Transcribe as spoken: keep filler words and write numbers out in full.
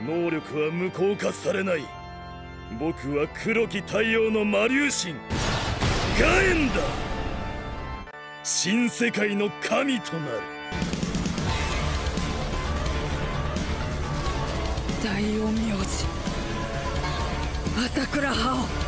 能力は無効化されない。僕は黒き太陽の魔竜神ガエンだ。新世界の神となる。 大陰陽師朝倉葉王。